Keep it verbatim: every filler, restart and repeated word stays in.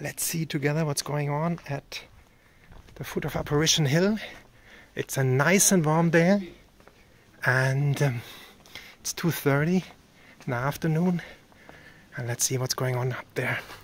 let's see together what's going on at the foot of Apparition Hill. It's a nice and warm day, and um, it's two thirty in the afternoon, and let's see what's going on up there.